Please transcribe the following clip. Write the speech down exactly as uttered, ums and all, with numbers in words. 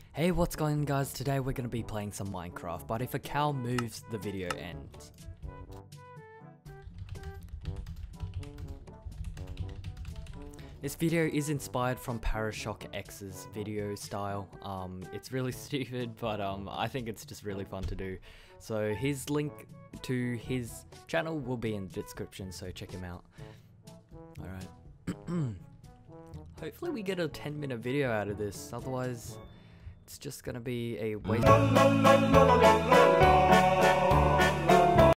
Hey, what's going on, guys? Today we're going to be playing some Minecraft, but if a cow moves, the video ends. This video is inspired from Parashock X's video style. Um, it's really stupid, but um, I think it's just really fun to do. So his link to his channel will be in the description, so check him out. Alright. Hopefully we get a ten minute video out of this, otherwise it's just gonna be a waste.